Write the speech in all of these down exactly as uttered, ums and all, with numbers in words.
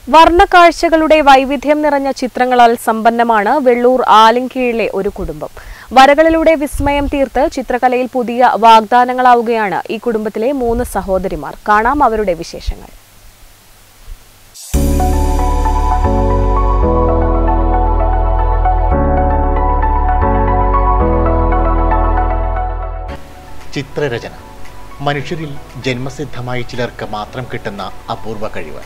വർണ്ണക്കാഴ്ചകളുടെ വൈവിധ്യം നിറഞ്ഞ ചിത്രങ്ങളാൽ സമ്പന്നമാണ് വെള്ളൂർ ആലിൻകീഴിലെ ഒരു കുടുംബം. വരകളിലൂടെ വിസ്മയം തീർത്ത് ചിത്രകലയിൽ പുതിയ വാഗ്ദാനങ്ങളാവുകയാണ് ഈ കുടുംബത്തിലെ മൂന്ന് സഹോദരിമാർ. കാണാം അവരുടെ വിശേഷങ്ങൾ. ചിത്രരചന മനുഷ്യരിൽ ജന്മസിദ്ധമായി ചിലർക്ക് മാത്രം കിട്ടുന്ന അപൂർവ കഴിവ്.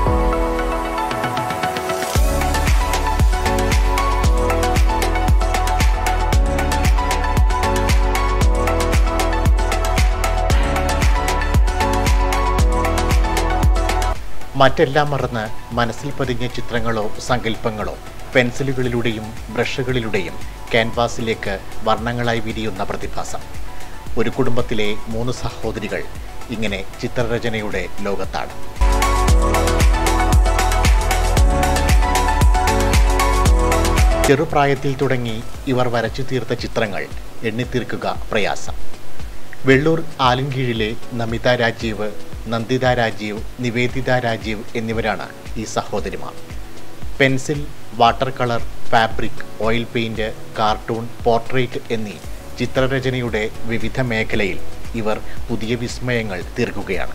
മറ്റെല്ലാം മറന്ന് മനസ്സിൽ പതിഞ്ഞ ചിത്രങ്ങളോ സങ്കല്പങ്ങളോ പെൻസിലുകളിലൂടെയും ബ്രഷുകളിലൂടെയും ക്യാൻവാസിലേക്ക് വർണ്ണങ്ങളായി വിരിയുന്ന പ്രതിഭാസം. ഒരു കുടുംബത്തിലെ മൂന്ന് സഹോദരികൾ ഇങ്ങനെ ചിത്രരചനയുടെ ലോകത്താണ്. ചെറുപ്രായത്തിൽ തുടങ്ങി ഇവർ വരച്ചു തീർത്ത ചിത്രങ്ങൾ എണ്ണിത്തീർക്കുക പ്രയാസം. വെള്ളൂർ ആലിൻകീഴിലെ നമിത രാജീവ്, നന്ദിത രാജീവ്, നിവേദിത രാജീവ് എന്നിവരാണ് ഈ സഹോദരിമാർ. Pencil, water colour, fabric, oil paint, cartoon, portrait എന്നീ ചിത്രരചനയുടെ വിവിധ മേഖലയിൽ ഇവർ പുതിയ വിസ്മയങ്ങൾ തീർക്കുകയാണ്.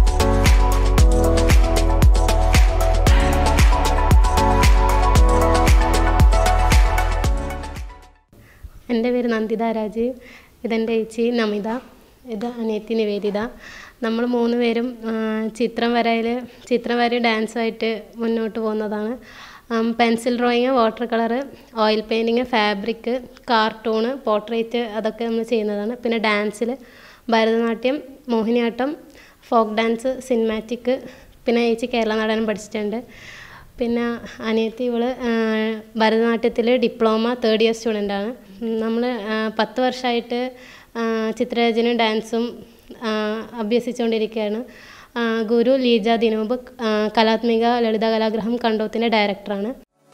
എൻ്റെ പേര് നന്ദിത രാജീവ്, ഇതെൻ്റെ ചേച്ചി നമിത, ഇത് അനിയത്തി നിവേദിത. നമ്മൾ മൂന്ന് പേരും ചിത്രം വരയിൽ ചിത്രം വര ഡാൻസുമായിട്ട് മുന്നോട്ട് പോകുന്നതാണ്. Pencil drawing, water colour, oil painting, fabric, cartoon, portrait അതൊക്കെ നമ്മൾ ചെയ്യുന്നതാണ്. പിന്നെ ഡാൻസിൽ Bharatanatyam, Mohiniyattam, folk dance, cinematic, പിന്നെ ചേച്ചി കേരള നടനം പഠിച്ചിട്ടുണ്ട്. പിന്നെ അനിയത്തി ഇവള് ഭരതനാട്യത്തിൽ ഡിപ്ലോമ തേർഡ് ഇയർ സ്റ്റുഡൻ്റാണ്. നമ്മൾ പത്ത് വർഷമായിട്ട് ചിത്രരചനയും ഡാൻസും അഭ്യസിച്ചുകൊണ്ടിരിക്കുകയാണ്. ഗുരു ലീജ ദിനൂപ് കലാത്മിക ലളിത കലാഗ്രഹം കണ്ടോത്തിൻ്റെ ഡയറക്ടറാണ്.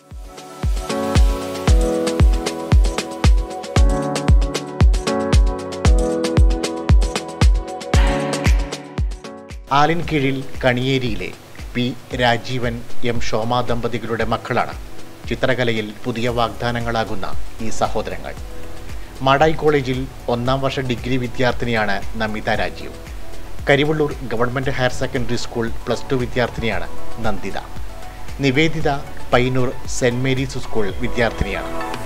ആലിൻകീഴിൽ കണിയേരിയിലെ പി രാജീവൻ, എം ഷോമ ദമ്പതികളുടെ മക്കളാണ് ചിത്രകലയിൽ പുതിയ വാഗ്ദാനങ്ങളാകുന്ന ഈ സഹോദരങ്ങൾ. മാടായി കോളേജിൽ ഒന്നാം വർഷ ഡിഗ്രി വിദ്യാർത്ഥിനിയാണ് Namitha Rajeev. Karivellur government higher secondary school plus two വിദ്യാർത്ഥിനിയാണ് Nanditha. Niveditha Payyanur saint Mary's school വിദ്യാർത്ഥിനിയാണ്.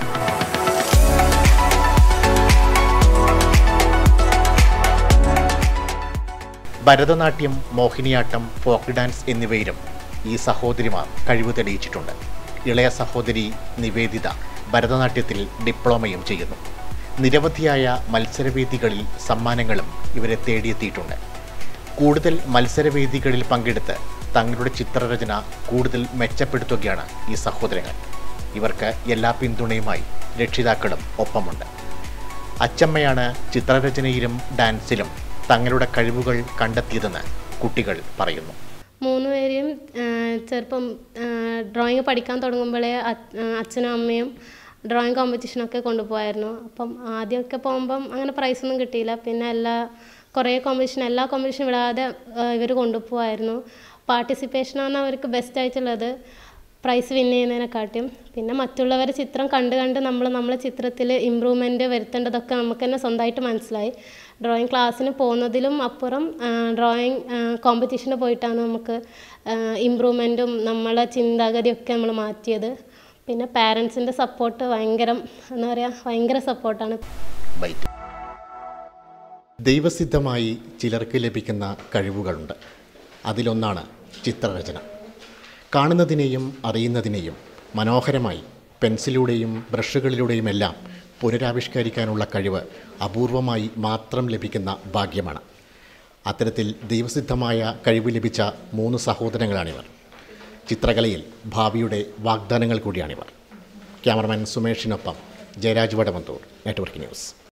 ഭരതനാട്യം, മോഹിനിയാട്ടം, ഫോക്ക് ഡാൻസ് എന്നിവയിലും ഈ സഹോദരിമാർ കഴിവ് തെളിയിച്ചിട്ടുണ്ട്. ഇളയ സഹോദരി നിവേദിത ഭരതനാട്യത്തിൽ ഡിപ്ലോമയും ചെയ്യുന്നു. നിരവധിയായ മത്സരവേദികളിൽ സമ്മാനങ്ങളും ഇവരെ തേടിയെത്തിയിട്ടുണ്ട്. കൂടുതൽ മത്സരവേദികളിൽ പങ്കെടുത്ത് തങ്ങളുടെ ചിത്രരചന കൂടുതൽ മെച്ചപ്പെടുത്തുകയാണ് ഈ സഹോദരങ്ങൾ. ഇവർക്ക് എല്ലാ പിന്തുണയുമായി രക്ഷിതാക്കളും ഒപ്പമുണ്ട്. അച്ചമ്മയാണ് ചിത്രരചനയിലും ഡാൻസിലും തങ്ങളുടെ കഴിവുകൾ കണ്ടെത്തിയതെന്ന് കുട്ടികൾ പറയുന്നു. മൂന്ന് പേരെയും ചെറുപ്പം ഡ്രോയിങ് പഠിക്കാൻ തുടങ്ങുമ്പോഴേ അച്ഛനും അമ്മയും ഡ്രോയിങ് കോമ്പറ്റീഷനൊക്കെ കൊണ്ടുപോയായിരുന്നു. അപ്പം ആദ്യമൊക്കെ പോകുമ്പം അങ്ങനെ പ്രൈസൊന്നും കിട്ടിയില്ല. പിന്നെ എല്ലാ കുറേ കോമ്പറ്റീഷൻ എല്ലാ കോമ്പറ്റീഷനും വിടാതെ ഇവർ കൊണ്ടുപോകായിരുന്നു. പാർട്ടിസിപ്പേഷനാണ് അവർക്ക് ബെസ്റ്റ് ആയിട്ടുള്ളത്, പ്രൈസ് വിൻ ചെയ്യുന്നതിനെക്കാട്ടിയും. പിന്നെ മറ്റുള്ളവരെ ചിത്രം കണ്ട് കണ്ട് നമ്മൾ നമ്മളെ ചിത്രത്തിൽ ഇമ്പ്രൂവ്മെൻറ്റ് വരുത്തേണ്ടതൊക്കെ നമുക്ക് തന്നെ സ്വന്തമായിട്ട് മനസ്സിലായി. ഡ്രോയിങ് ക്ലാസ്സിന് പോകുന്നതിലും അപ്പുറം ഡ്രോയിങ് കോമ്പറ്റീഷന് പോയിട്ടാണ് നമുക്ക് ഇമ്പ്രൂവ്മെൻറ്റും നമ്മളെ ചിന്താഗതിയൊക്കെ നമ്മൾ മാറ്റിയത്. പിന്നെ പാരൻസിൻ്റെ സപ്പോർട്ട് ഭയങ്കര എന്താ പറയുക ഭയങ്കര സപ്പോർട്ടാണ്. ദൈവസിദ്ധമായി ചിലർക്ക് ലഭിക്കുന്ന കഴിവുകളുണ്ട്. അതിലൊന്നാണ് ചിത്രരചന. കാണുന്നതിനെയും അറിയുന്നതിനെയും മനോഹരമായി പെൻസിലൂടെയും ബ്രഷുകളിലൂടെയുമെല്ലാം പുനരാവിഷ്കരിക്കാനുള്ള കഴിവ് അപൂർവമായി മാത്രം ലഭിക്കുന്ന ഭാഗ്യമാണ്. അത്തരത്തിൽ ദൈവസിദ്ധമായ കഴിവ് ലഭിച്ച മൂന്ന് സഹോദരങ്ങളാണിവർ. ചിത്രകലയിൽ ഭാവിയുടെ വാഗ്ദാനങ്ങൾ കൂടിയാണിവർ. ക്യാമറമാൻ സുമേഷിനൊപ്പം ജയരാജ് വടവന്തൂർ, നെറ്റ്വർക്ക് ന്യൂസ്.